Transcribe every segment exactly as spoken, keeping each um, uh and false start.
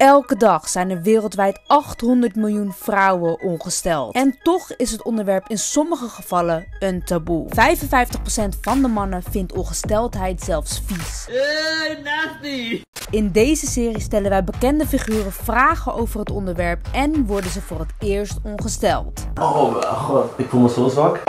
Elke dag zijn er wereldwijd achthonderd miljoen vrouwen ongesteld. En toch is het onderwerp in sommige gevallen een taboe. vijfenvijftig procent van de mannen vindt ongesteldheid zelfs vies. Uh, nasty! In deze serie stellen wij bekende figuren vragen over het onderwerp en worden ze voor het eerst ongesteld. Oh mijn god, ik voel me zo zwak.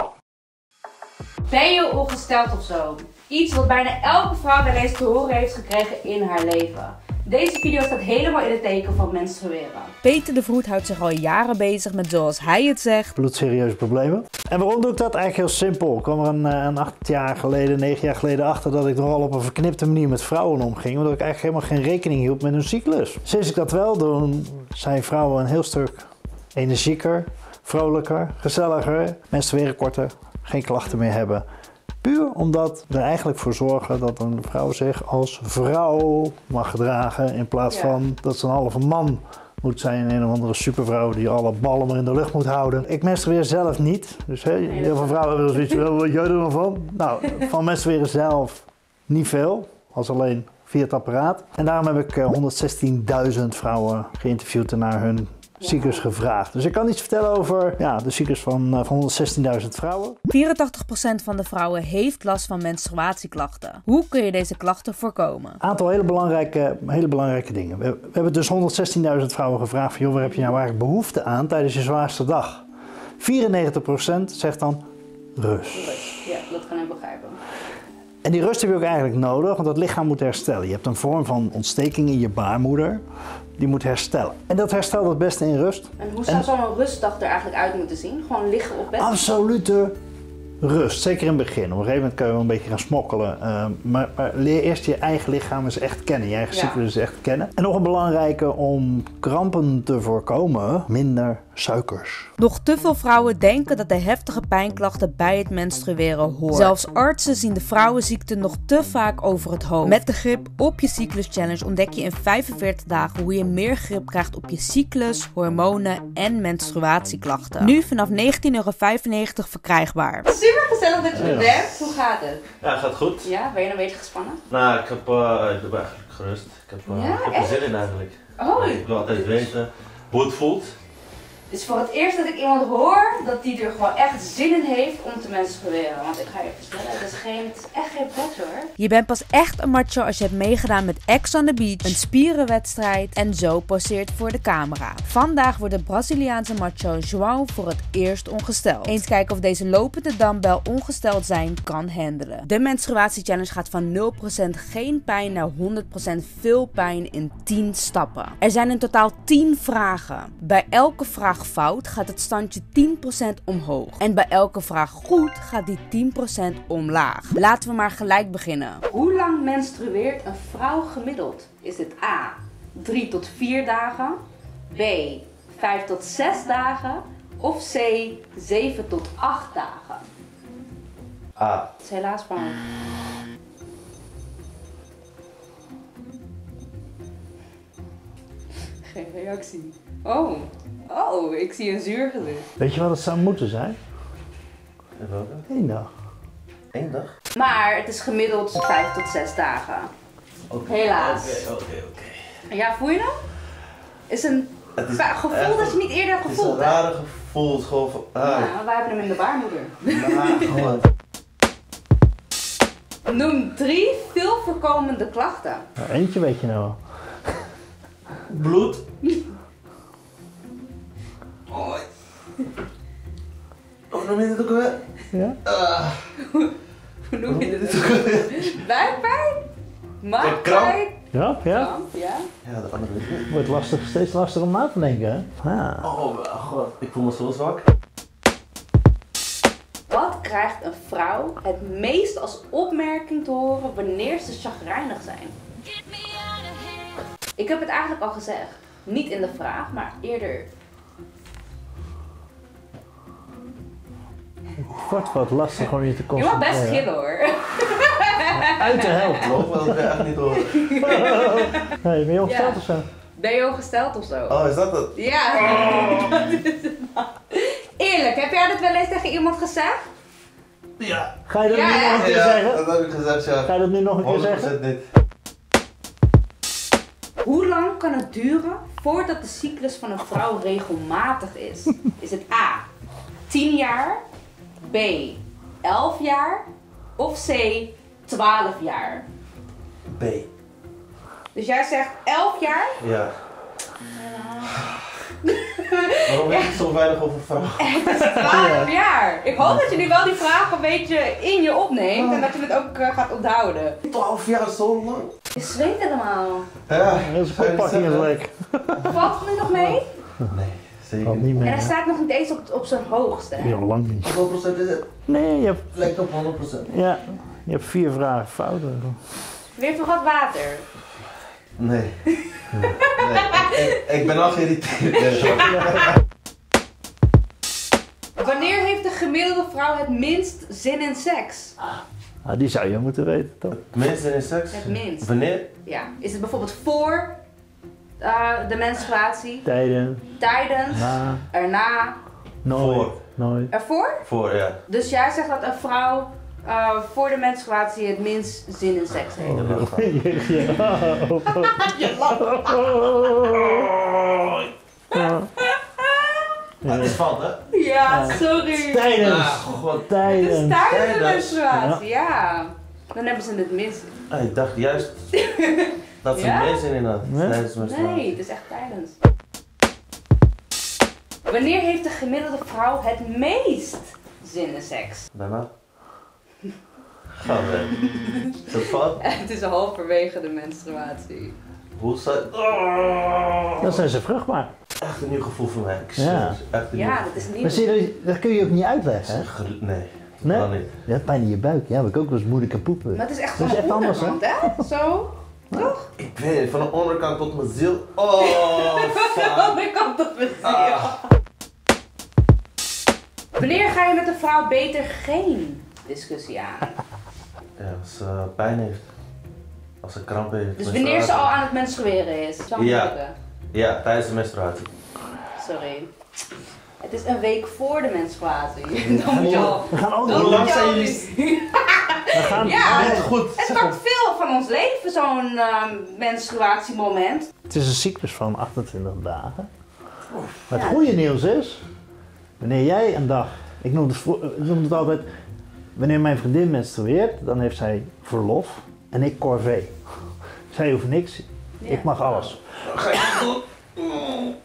Ben je ongesteld of zo? Iets wat bijna elke vrouw wel eens te horen heeft gekregen in haar leven. Deze video staat helemaal in het teken van menstrueren. Peter de Vroet houdt zich al jaren bezig met, zoals hij het zegt, bloedserieuze problemen. En waarom doe ik dat? Eigenlijk heel simpel. Ik kwam er een, een acht jaar geleden, negen jaar geleden achter dat ik nogal op een verknipte manier met vrouwen omging. Omdat ik eigenlijk helemaal geen rekening hield met hun cyclus. Sinds ik dat wel doe, zijn vrouwen een heel stuk energieker, vrolijker, gezelliger, menstrueren korter, geen klachten meer hebben. Puur omdat we er eigenlijk voor zorgen dat een vrouw zich als vrouw mag gedragen. In plaats ja. van dat ze een halve man moet zijn. Een of andere supervrouw die alle ballen maar in de lucht moet houden. Ik menstrueer zelf niet. Dus hè, heel veel vrouwen hebben zoiets van, wat jij er dan van? Nou, van menstrueren zelf niet veel. Als alleen via het apparaat. En daarom heb ik honderdzestienduizend vrouwen geïnterviewd en naar hun cyclus gevraagd. Dus ik kan iets vertellen over ja, de cyclus van, van honderdzestienduizend vrouwen. vierentachtig procent van de vrouwen heeft last van menstruatieklachten. Hoe kun je deze klachten voorkomen? Een aantal hele belangrijke, hele belangrijke dingen. We, we hebben dus honderdzestienduizend vrouwen gevraagd van, joh, waar heb je nou eigenlijk behoefte aan tijdens je zwaarste dag? vierennegentig procent zegt dan rust. Ja, dat kan ik begrijpen. En die rust heb je ook eigenlijk nodig, want het lichaam moet herstellen. Je hebt een vorm van ontsteking in je baarmoeder. Die moet herstellen. En dat herstelt het beste in rust. En hoe zou zo'n rustdag er eigenlijk uit moeten zien? Gewoon liggen op bed? Absolute rust. Zeker in het begin. Op een gegeven moment kun je wel een beetje gaan smokkelen. Uh, maar, maar leer eerst je eigen lichaam eens echt kennen. Je eigen cyclus echt kennen. En nog een belangrijke om krampen te voorkomen. Minder suikers. Nog te veel vrouwen denken dat de heftige pijnklachten bij het menstrueren horen. Zelfs artsen zien de vrouwenziekte nog te vaak over het hoofd. Met de Grip op je Cyclus Challenge ontdek je in vijfenveertig dagen hoe je meer grip krijgt op je cyclus, hormonen en menstruatieklachten. Nu vanaf negentien euro vijfennegentig verkrijgbaar. Super gezellig dat je er bent. Hoe gaat het? Ja, het gaat goed. Ja, ben je nog een beetje gespannen? Nou, ik heb, uh, ik ben eigenlijk gerust. Ik heb, uh, ja, ik heb er zin in eigenlijk. Oh. Ik wil altijd weten hoe het voelt. Het is voor het eerst dat ik iemand hoor dat die er gewoon echt zin in heeft om te menstrueren. Want ik ga je vertellen, het is, geen, het is echt geen pret hoor. Je bent pas echt een macho als je hebt meegedaan met Ex on the Beach, een spierenwedstrijd en zo poseert voor de camera. Vandaag wordt de Braziliaanse macho João voor het eerst ongesteld. Eens kijken of deze lopende dumbbell ongesteld zijn kan handelen. De menstruatie challenge gaat van nul procent geen pijn naar honderd procent veel pijn in tien stappen. Er zijn in totaal tien vragen. Bij elke vraag fout gaat het standje tien procent omhoog. En bij elke vraag goed gaat die tien procent omlaag. Laten we maar gelijk beginnen. Hoe lang menstrueert een vrouw gemiddeld? Is dit A, drie tot vier dagen, B, vijf tot zes dagen of C, zeven tot acht dagen? A. Dat is helaas spannend. Geen reactie. Oh. Oh, ik zie een zuur gezicht. Weet je wat het zou moeten zijn? Eén dag. Eén dag? Maar het is gemiddeld vijf tot zes dagen. Okay. Helaas. Oké, oké, oké. Ja, voel je dat? Is een het is gevoel echt, dat je niet eerder hebt gevoeld. Het is een rare gevoel. Het is gewoon van, ah. Ja, wij hebben hem in de baarmoeder. Ja, gewoon. Noem drie veel voorkomende klachten. Nou, eentje weet je nou wel. Bloed. Hoe noem je dit ook alweer? Ja? Uh. Hoe noem je dit ook alweer? Buikpijn? Maagpijn? Ja, ja. Kramp, ja. Ja, de andere weet ik niet. Wordt lastig, steeds lastiger om na te denken, hè? Ah. Oh mijn god, ik voel me zo zwak. Wat krijgt een vrouw het meest als opmerking te horen wanneer ze chagrijnig zijn? Ik heb het eigenlijk al gezegd. Niet in de vraag, maar eerder. Het wordt wat lastig om je te Je concentreren. mag best gillen hoor. Uit de helft. Ik geloof wel dat ik echt niet hoor. Hey, ben je ongesteld Ja. of zo? Ben je ongesteld of zo? Oh, is dat het? Ja. Oh. Dat is het nou. Eerlijk, heb jij dat wel eens tegen iemand gezegd? Ja. Ga je dat Ja, nu ja. nog een keer Ja, zeggen? dat heb ik gezegd, ja. Ga je dat nu nog een keer zeggen? honderd procent niet. Hoe lang kan het duren voordat de cyclus van een vrouw regelmatig is? Is het A, tien jaar, B, elf jaar of C, twaalf jaar? B. Dus jij zegt elf jaar? Ja. Waarom weet ik zo weinig over vrouwen? Het is twaalf jaar. Ik hoop dat je nu wel die vragen een beetje in je opneemt en dat je het ook uh, gaat onthouden. twaalf jaar, zo lang. Je zweet helemaal. Ja, Dat is een verpakking is leuk. Valt het nu nog mee? Nee, zeker Valt niet. niet En mee. hij staat nog niet eens op, op zijn hoogste. Hè? Ja, lang niet. Hoeveel procent is het? Nee, je hebt, Lijkt op honderd procent. ja, je hebt vier vragen fout. Weer toch wat water? Nee. nee. Ik, ik ben al geïrriteerd. Wanneer heeft de gemiddelde vrouw het minst zin in seks? Ah, die zou je moeten weten, toch? Mensen in seks? Het minst. Wanneer? Ja. Is het bijvoorbeeld voor uh, de menstruatie, Tijden, tijdens, na, erna, nooit, Voor. nooit. ervoor? Voor, ja. Dus jij zegt dat een vrouw uh, voor de menstruatie het minst zin in seks heeft? Dat wil ik wel. Je lacht. Maar het is fout, hè? Ja, sorry. Tijdens, Ah, god. Het is tijdens. tijdens de Tijdens. menstruatie, ja. Dan hebben ze het minst. Ah, ik dacht juist dat ze Ja? meer zin in had. Nee? Tijdens mijn slaap. Nee, het is echt tijdens. Wanneer heeft de gemiddelde vrouw het meest zin in seks? Bij mij? Gaan we. Is dat fout? Het is halverwege de menstruatie. Hoe zou oh. Dan zijn ze vruchtbaar. Echt een nieuw gevoel voor mij. Ik Ja. zweer, het is echt een Ja, nieuw dat is Maar niet. zie je, dat kun je ook niet uitleggen, hè? gevoel. Nee, Nee? totaal niet. Je hebt pijn in je buik. Ja, heb ik ook wel eens moeilijk aan poepen. Maar het is echt Dat van is de echt anders, hè? onderkant, hè? Zo. Toch? Ik weet het, van de onderkant tot mijn ziel. Oh, Van de fuck. onderkant op mijn ziel. Ah. Wanneer ga je met een vrouw beter geen discussie aan? Ja, als ze pijn heeft. Als ze kramp heeft. Dus wanneer ze al aan het menstrueren is? Zo Ja. moeilijke. Ja, tijdens de menstruatie. Sorry. Het is een week voor de menstruatie. Dan moet je al. We gaan ook Dan Hoe moet lang je zijn al- jullie- We gaan, Ja, Niet goed. het Zeg pakt veel van ons leven, zo'n ehm, menstruatiemoment. Het is een cyclus van achtentwintig dagen. Maar het Ja. goede nieuws is, wanneer jij een dag, ik noem het, vro- ik noem het altijd, wanneer mijn vriendin menstrueert, dan heeft zij verlof en ik corvée. Zij hoeft niks, Ja. ik mag alles. Ga je doen?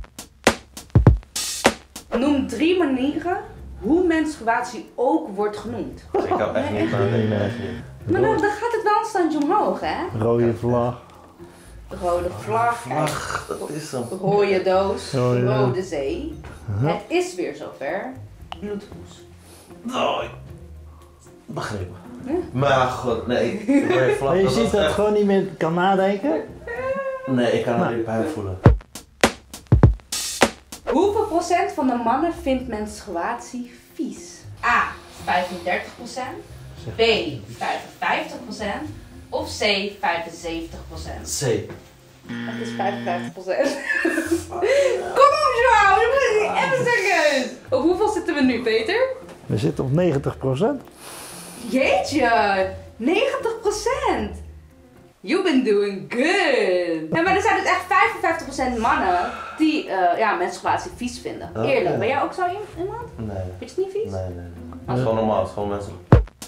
Noem drie manieren hoe menstruatie ook wordt genoemd. Ik hou echt niet van het Nee, nee. echt niet. Maar dan, dan gaat het wel een standje omhoog, hè? Rode vlag. De rode vlag, kijk, Ach, dat is hem. rode doos, Rode doos. rode zee. Het is weer zover. Bloedpoes. Oh, ik- begrepen. Ja. Maar god, nee. Ik word vlak, Maar je dat ziet was dat het echt- gewoon niet meer kan nadenken. Nee, ik kan Nou. het niet pijn voelen. Hoeveel procent van de mannen vindt menstruatie vies? A. vijfendertig procent. B. vijfenvijftig procent. Of C. vijfenzeventig procent. C. Het is vijfenvijftig procent. Kom op, Joao! Je moet het niet even zeggen! Op hoeveel zitten we nu, Peter? We zitten op negentig procent. Jeetje! negentig procent! You've been doing good! Ja, maar er zijn dus echt vijfenvijftig procent mannen die uh, ja, menstruatie vies vinden. Oh, Eerlijk, ja. ben jij ook zo iemand? Nee. Vind je het niet vies? Nee, nee, nee. Het is gewoon normaal, het is gewoon mensen.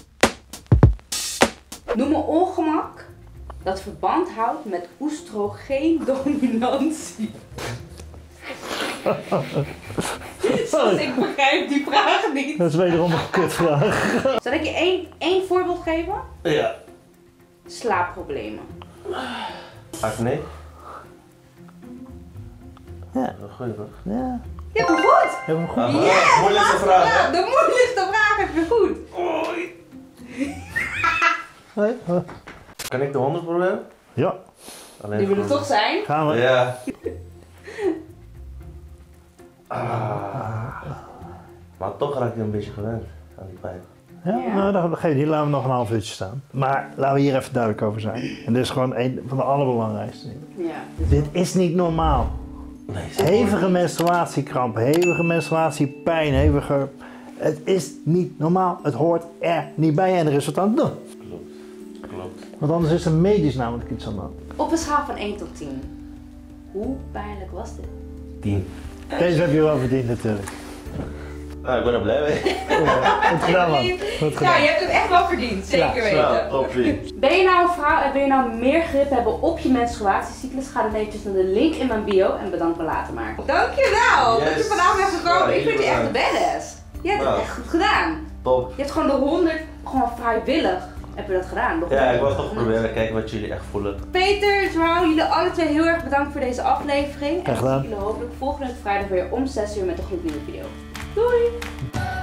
Noem een ongemak dat verband houdt met oestrogeendominantie. Zoals ik begrijp die vraag niet. Dat is wederom een kutvraag. Zal ik je één, één voorbeeld geven? Ja. Slaapproblemen. Acne? Ja, Een goeie vraag. ja. Je hebt hem goed! Hebben we hem goed. Ah, Yes, moeilijkste laatste vraag, vraag. hè? De moeilijkste vraag heb je goed. Oei. Nee, huh. Kan ik de honderd proberen? Ja, Alleen Die willen voor- toch zijn? gaan we. Ja. Ah. Maar toch raak ik een beetje gewend aan die pijn. Ja, Ja. nou, dan geef je die, laten we nog een half uurtje staan. Maar laten we hier even duidelijk over zijn. En dit is gewoon een van de allerbelangrijkste dingen. Ja. Dit is niet normaal. Nee, ze- Hevige menstruatiekramp, hevige menstruatiepijn, hevige... Het is niet normaal. Het hoort er niet bij en er is wat aan te doen. Klopt. Klopt. Want anders is er medisch namelijk iets aan de hand. Op een schaal van één tot tien. Hoe pijnlijk was dit? tien. Deze heb je wel verdiend natuurlijk. Nou, ik ben er blij mee. Ja, goed gedaan man. Goed gedaan. Ja, je hebt hem echt wel verdiend, zeker Ja. weten. Nou, top vriend. Ben je nou een vrouw en wil je nou meer grip hebben op je menstruatiecyclus? Ga dan eventjes naar de link in mijn bio en bedank me later maar. Dankjewel Yes. dat je vanavond bent gekomen. Ja, Ik vind je echt jullie een badass. Je hebt Nou. het echt goed gedaan. Top. Je hebt gewoon de honderd, gewoon vrijwillig heb je dat gedaan. De Ja, ik wil honderd. toch proberen kijken wat jullie echt voelen. Peter, Joao, jullie alle twee heel erg bedankt voor deze aflevering. En Graag gedaan. ik zie jullie hopelijk volgende week vrijdag weer om zes uur met een gloednieuwe video. Doei!